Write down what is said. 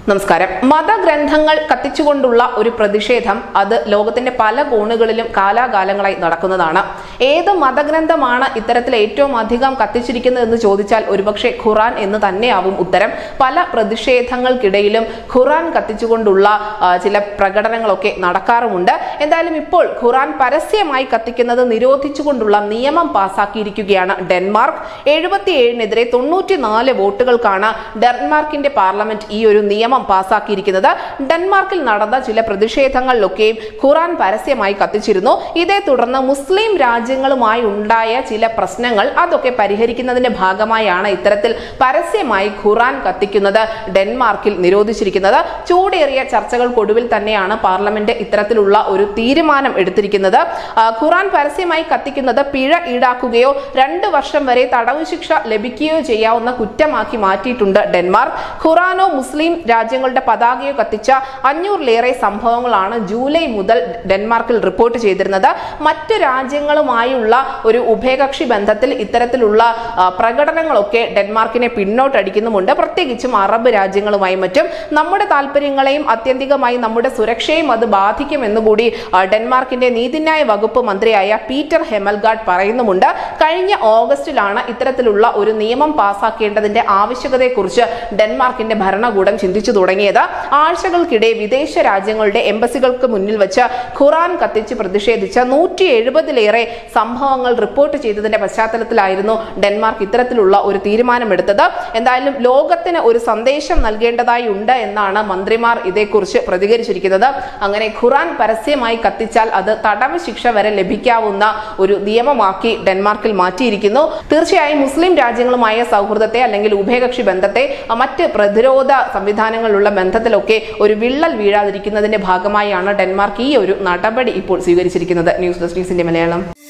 നമസ്കാരം. മതഗ്രന്ഥങ്ങൾ കത്തിച്ചുകൊണ്ടുള്ള ഒരു പ്രതിഷേധം അത് ലോകത്തിന്റെ പല കോണുകളിലും കാലാകാലങ്ങളായി നടക്കുന്നതാണ്. ഏത് മതഗ്രന്ഥമാണ് ഇത്തരത്തിൽ ഏറ്റവും അധികം കത്തിച്ചിരിക്കുന്നത് എന്ന് ചോദിച്ചാൽ ഒരുപക്ഷെ ഖുറാൻ എന്ന് തന്നെയാവും ഉത്തരം. പല പ്രതിഷേധങ്ങൾക്കിടയിലും ഖുറാൻ കത്തിച്ചുകൊണ്ടുള്ള ചില പ്രകടനങ്ങളൊക്കെ നടക്കാറുമുണ്ട്. എന്തായാലും ഇപ്പോൾ ഖുറാൻ പരസ്യമായി കത്തിക്കുന്നത് നിരോധിച്ചുകൊണ്ടുള്ള നിയമം പാസാക്കിയിരിക്കുകയാണ് ഡെൻമാർക്ക്. 77-നെതിരെ 94 വോട്ടുകൾക്കാണ് ഡെൻമാർക്കിന്റെ പാർലമെന്റ് ഈ ഒരു നിയമം പാസാക്കിയിരിക്കുന്നത്. ഡെൻമാർക്കിൽ നടന്ന ചില പ്രതിഷേധങ്ങളിലൊക്കെയും ഖുറാൻ പരസ്യമായി കത്തിച്ചിരുന്നു. ഇതേ തുടർന്ന് മുസ്ലിം രാജ്യങ്ങളുമായി ഉണ്ടായ ചില പ്രശ്നങ്ങൾ അതൊക്കെ പരിഹരിക്കുന്നതിന്റെ ഭാഗമായാണ് ഇത്തരത്തിൽ പരസ്യമായി ഖുറാൻ കത്തിക്കുന്നത് ഡെൻമാർക്കിൽ നിരോധിച്ചിരിക്കുന്നത്. ചൂടേറിയ ചർച്ചകൾക്കൊടുവിൽ തന്നെയാണ് പാർലമെന്റ് ഇത്തരത്തിലുള്ള ഒരു തീരുമാനം എടുത്തിരിക്കുന്നത്. ഖുറാൻ പരസ്യമായി കത്തിക്കുന്നത് പിഴ ഈടാക്കുകയോ 2 വർഷം വരെ തടവ് ശിക്ഷ ലഭിക്കുകയോ ചെയ്യാവുന്ന കുറ്റമാക്കി മാറ്റിയിട്ടുണ്ട് ഡെൻമാർക്ക്. ഖുറാനോ മുസ്ലിം രാജ്യങ്ങളുടെ പതാകയോ കത്തിച്ച 500-ലേറെ സംഭവങ്ങളാണ് ജൂലൈ മുതൽ ഡെൻമാർക്കിൽ റിപ്പോർട്ട് ചെയ്തിരുന്നത്. മറ്റു രാജ്യങ്ങളുമായുള്ള ഒരു ഉഭയകക്ഷി ബന്ധത്തിൽ ഇത്തരത്തിലുള്ള പ്രകടനങ്ങളൊക്കെ ഡെൻമാർക്കിനെ പിന്നോട്ടടിക്കുന്നുമുണ്ട്. പ്രത്യേകിച്ചും അറബ് രാജ്യങ്ങളുമായി മറ്റും നമ്മുടെ താല്പര്യങ്ങളെയും ആത്യന്തികമായി നമ്മുടെ സുരക്ഷയും അത് ബാധിക്കുമെന്നുകൂടി ഡെൻമാർക്കിന്റെ നീതിന്യായ വകുപ്പ് മന്ത്രിയായ പീറ്റർ ഹെമൽഗാർഡ് പറയുന്നുമുണ്ട്. കഴിഞ്ഞ ഓഗസ്റ്റിലാണ് ഇത്തരത്തിലുള്ള ഒരു നിയമം പാസാക്കേണ്ടതിന്റെ ആവശ്യകതയെക്കുറിച്ച് ഡെൻമാർക്കിന്റെ ഭരണകൂടം ചിന്തിച്ചു തുടങ്ങിയത്. ആഴ്ചകൾക്കിടെ വിദേശ രാജ്യങ്ങളുടെ എംബസികൾക്ക് മുന്നിൽ വെച്ച് ഖുറാൻ കത്തിച്ച് പ്രതിഷേധിച്ച 170-ലേറെ സംഭവങ്ങൾ റിപ്പോർട്ട് ചെയ്തതിന്റെ പശ്ചാത്തലത്തിലായിരുന്നു ഡെൻമാർക്ക് ഇത്തരത്തിലുള്ള ഒരു തീരുമാനമെടുത്തത്. എന്തായാലും ലോകത്തിന് ഒരു സന്ദേശം നൽകേണ്ടതായി ഉണ്ട് എന്നാണ് മന്ത്രിമാർ ഇതേക്കുറിച്ച് പ്രതികരിച്ചിരിക്കുന്നത്. അങ്ങനെ ഖുറാൻ പരസ്യമായി കത്തിച്ചാൽ അത് തടവ് ശിക്ഷ വരെ ലഭിക്കാവുന്ന ഒരു നിയമമാക്കി ഡെൻമാർക്കിൽ മാറ്റിയിരിക്കുന്നു. തീർച്ചയായും മുസ്ലിം രാജ്യങ്ങളുമായ സൗഹൃദത്തെ അല്ലെങ്കിൽ ഉഭയകക്ഷി ബന്ധത്തെ മറ്റ് പ്രതിരോധ സംവിധാനങ്ങളുള്ള ബന്ധത്തിലൊക്കെ ഒരു വിള്ളൽ വീഴാതിരിക്കുന്നതിന്റെ ഭാഗമായാണ് ഡെൻമാർക്ക് ഈ ഒരു നടപടി ഇപ്പോൾ സ്വീകരിച്ചിരിക്കുന്നത്. ന്യൂസ് ഡെസ്ക് ന്യൂസിന്റെ മലയാളം.